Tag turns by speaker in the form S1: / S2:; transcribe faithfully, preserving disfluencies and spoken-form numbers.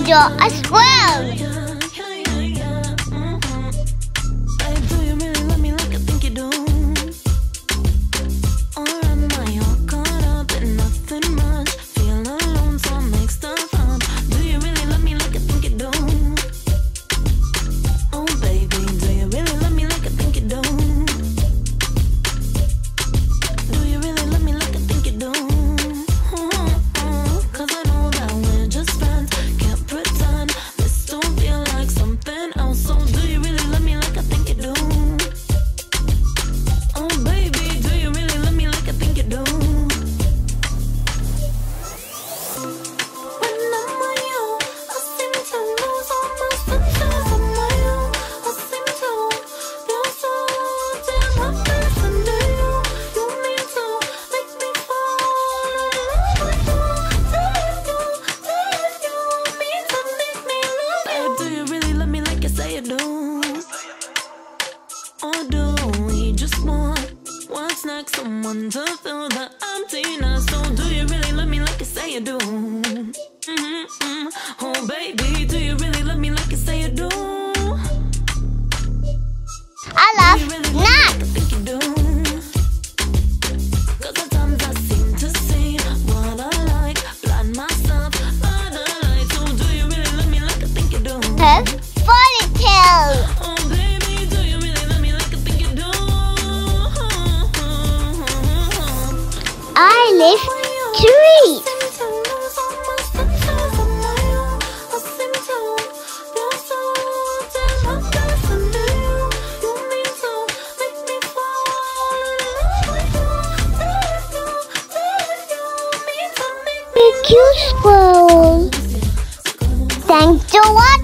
S1: you're a squirrel.
S2: Or do we just want what's next? Someone to fill the emptiness. So do you really love me like you say you do? Mm-hmm. Oh baby, do you really love me like you say you do?
S1: I love really nuts.
S2: I think you do. Cause at times I seem to see what I like, blind myself by the light. So do you really love me like I think you do?
S1: Her ponytail.
S2: Oh baby, do you really love me like I think you do?
S1: I live trees. Thank you, Squirrel. Thanks for watching.